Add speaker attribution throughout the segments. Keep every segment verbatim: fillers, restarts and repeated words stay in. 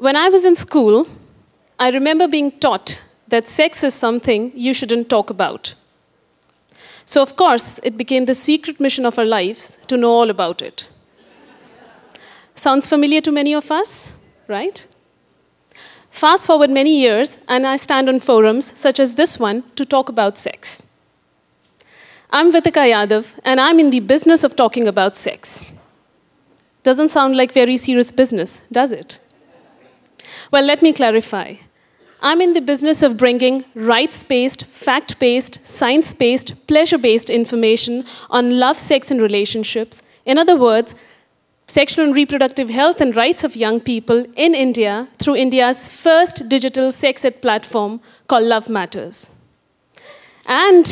Speaker 1: When I was in school, I remember being taught that sex is something you shouldn't talk about. So, of course, it became the secret mission of our lives to know all about it. Sounds familiar to many of us, right? Fast forward many years, and I stand on forums such as this one to talk about sex. I'm Vithika Yadav, and I'm in the business of talking about sex. Doesn't sound like very serious business, does it? Well, let me clarify. I'm in the business of bringing rights-based, fact-based, science-based, pleasure-based information on love, sex, and relationships. In other words, sexual and reproductive health and rights of young people in India through India's first digital sex ed platform called Love Matters. And,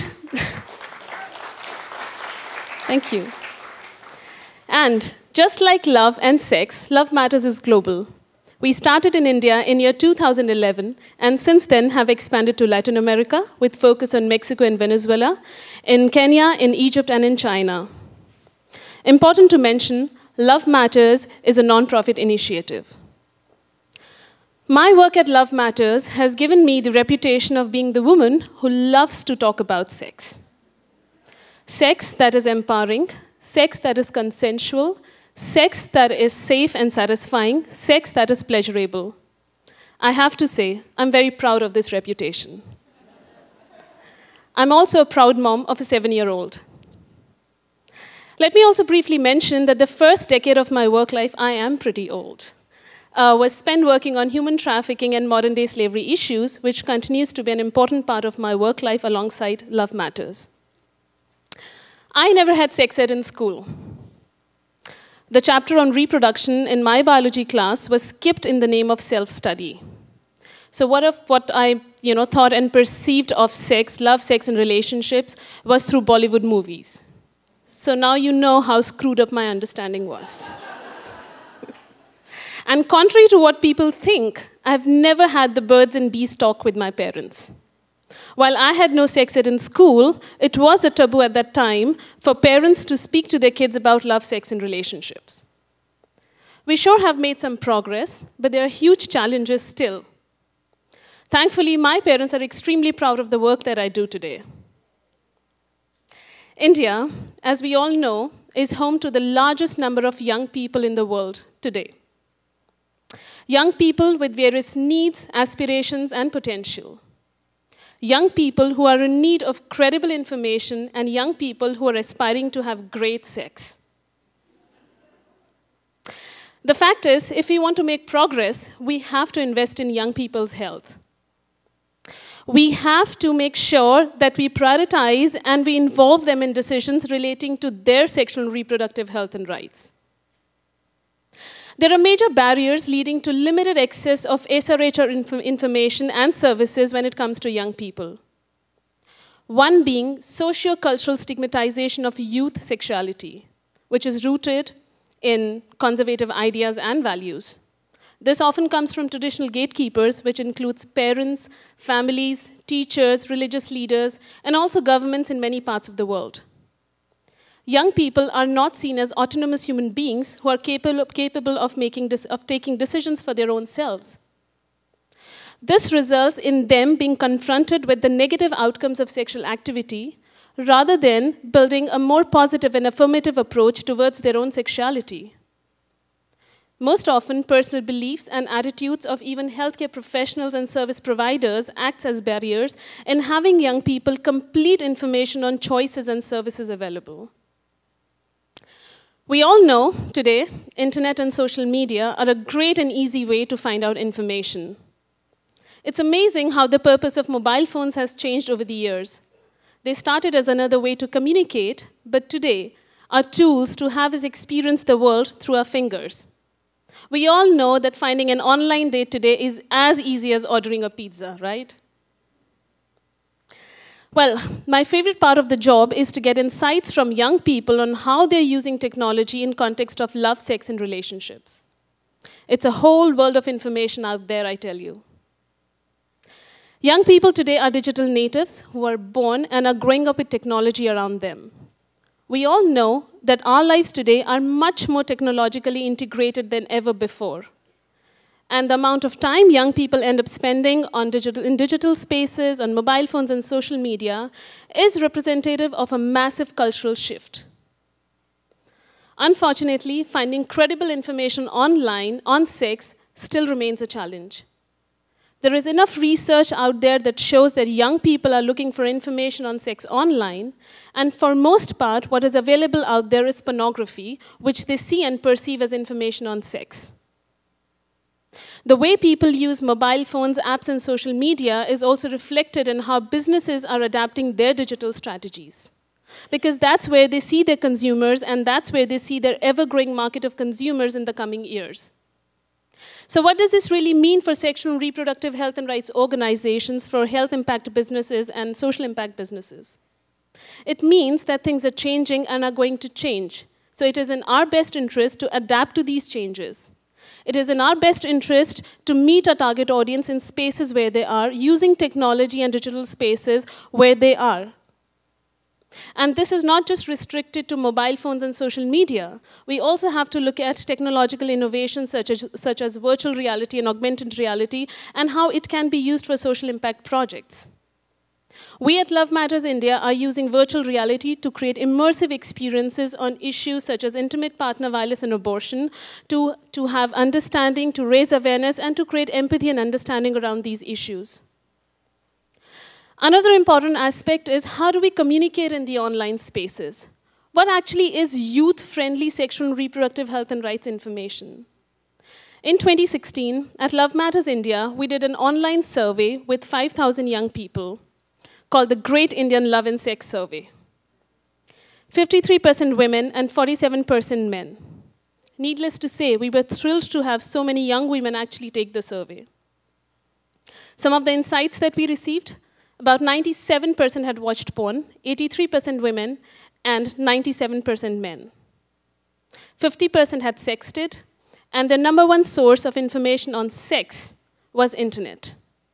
Speaker 1: thank you. And just like love and sex, Love Matters is global. We started in India in year two thousand eleven, and since then have expanded to Latin America with focus on Mexico and Venezuela, in Kenya, in Egypt, and in China. Important to mention, Love Matters is a non-profit initiative. My work at Love Matters has given me the reputation of being the woman who loves to talk about sex. Sex that is empowering, sex that is consensual, sex that is safe and satisfying, sex that is pleasurable. I have to say, I'm very proud of this reputation. I'm also a proud mom of a seven-year-old. Let me also briefly mention that the first decade of my work life, I am pretty old, uh, was spent working on human trafficking and modern-day slavery issues, which continues to be an important part of my work life alongside Love Matters. I never had sex ed in school. The chapter on reproduction in my biology class was skipped in the name of self-study. So what if what I you know, thought and perceived of sex, love, sex, and relationships was through Bollywood movies. So now you know how screwed up my understanding was. And contrary to what people think, I've never had the birds and bees talk with my parents. While I had no sex ed in school, it was a taboo at that time for parents to speak to their kids about love, sex, and relationships. We sure have made some progress, but there are huge challenges still. Thankfully, my parents are extremely proud of the work that I do today. India, as we all know, is home to the largest number of young people in the world today. Young people with various needs, aspirations, and potential. Young people who are in need of credible information, and young people who are aspiring to have great sex. The fact is, if we want to make progress, we have to invest in young people's health. We have to make sure that we prioritize and we involve them in decisions relating to their sexual and reproductive health and rights. There are major barriers leading to limited access of S R H R inf information and services when it comes to young people. One being socio-cultural stigmatization of youth sexuality, which is rooted in conservative ideas and values. This often comes from traditional gatekeepers, which includes parents, families, teachers, religious leaders, and also governments in many parts of the world. Young people are not seen as autonomous human beings who are capable, capable of, making of taking decisions for their own selves. This results in them being confronted with the negative outcomes of sexual activity, rather than building a more positive and affirmative approach towards their own sexuality. Most often, personal beliefs and attitudes of even healthcare professionals and service providers act as barriers in having young people complete information on choices and services available. We all know today, internet and social media are a great and easy way to find out information. It's amazing how the purpose of mobile phones has changed over the years. They started as another way to communicate, but today are tools to have us experience the world through our fingers. We all know that finding an online date today is as easy as ordering a pizza, right? Well, my favorite part of the job is to get insights from young people on how they're using technology in context of love, sex, and relationships. It's a whole world of information out there, I tell you. Young people today are digital natives who are born and are growing up with technology around them. We all know that our lives today are much more technologically integrated than ever before. And the amount of time young people end up spending on digital, in digital spaces, on mobile phones and social media is representative of a massive cultural shift. Unfortunately, finding credible information online on sex still remains a challenge. There is enough research out there that shows that young people are looking for information on sex online, and for most part, what is available out there is pornography, which they see and perceive as information on sex. The way people use mobile phones, apps, and social media is also reflected in how businesses are adapting their digital strategies. Because that's where they see their consumers, and that's where they see their ever-growing market of consumers in the coming years. So what does this really mean for sexual and reproductive health and rights organizations, for health impact businesses and social impact businesses? It means that things are changing and are going to change. So it is in our best interest to adapt to these changes. It is in our best interest to meet our target audience in spaces where they are, using technology and digital spaces where they are. And this is not just restricted to mobile phones and social media. We also have to look at technological innovations such as, such as virtual reality and augmented reality, and how it can be used for social impact projects. We at Love Matters India are using virtual reality to create immersive experiences on issues such as intimate partner violence and abortion, to, to have understanding, to raise awareness, and to create empathy and understanding around these issues. Another important aspect is, how do we communicate in the online spaces? What actually is youth-friendly sexual and reproductive health and rights information? In twenty sixteen, at Love Matters India, we did an online survey with five thousand young people called the Great Indian Love and Sex Survey. fifty-three percent women and forty-seven percent men. Needless to say, we were thrilled to have so many young women actually take the survey. Some of the insights that we received: about ninety-seven percent had watched porn, eighty-three percent women, and ninety-seven percent men. fifty percent had sexted, and their number one source of information on sex was internet.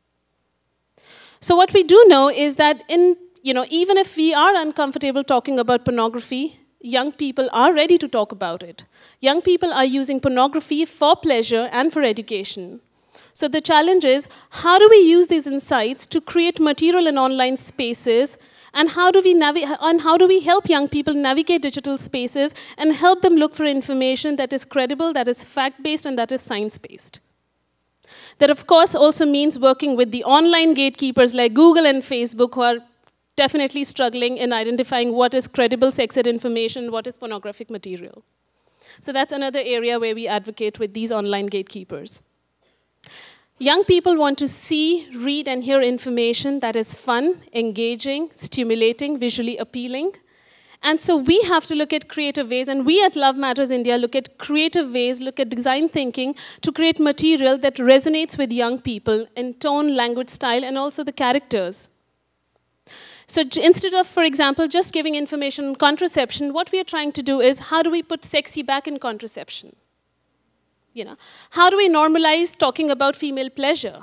Speaker 1: So what we do know is that in, you know, even if we are uncomfortable talking about pornography, young people are ready to talk about it. Young people are using pornography for pleasure and for education. So the challenge is, how do we use these insights to create material in online spaces, and how do we navi- and how do we help young people navigate digital spaces and help them look for information that is credible, that is fact-based, and that is science-based? That, of course, also means working with the online gatekeepers like Google and Facebook, who are definitely struggling in identifying what is credible sex ed information, what is pornographic material. So that's another area where we advocate with these online gatekeepers. Young people want to see, read, and hear information that is fun, engaging, stimulating, visually appealing. And so we have to look at creative ways, and we at Love Matters India look at creative ways, look at design thinking to create material that resonates with young people in tone, language, style, and also the characters. So instead of, for example, just giving information on contraception, what we are trying to do is, how do we put sexy back in contraception? You know, how do we normalize talking about female pleasure?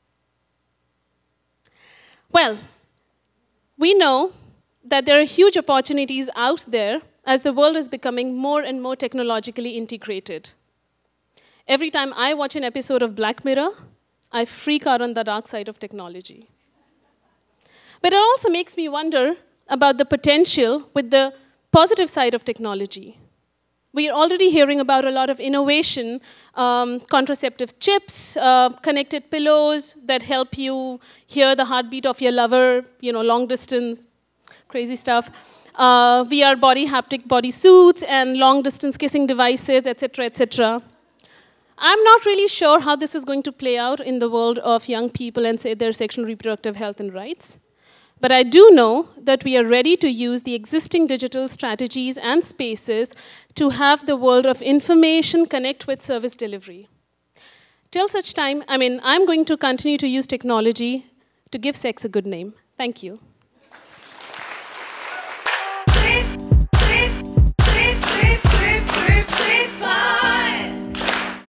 Speaker 1: Well, we know that there are huge opportunities out there as the world is becoming more and more technologically integrated. Every time I watch an episode of Black Mirror, I freak out on the dark side of technology. But it also makes me wonder about the potential with the positive side of technology. We are already hearing about a lot of innovation, um, contraceptive chips, uh, connected pillows that help you hear the heartbeat of your lover, you know, long distance, crazy stuff. Uh, V R body haptic body suits and long distance kissing devices, et cetera, et cetera. I'm not really sure how this is going to play out in the world of young people and say their sexual and reproductive health and rights. But I do know that we are ready to use the existing digital strategies and spaces to have the world of information connect with service delivery. Till such time, I mean, I'm going to continue to use technology to give sex a good name. Thank you.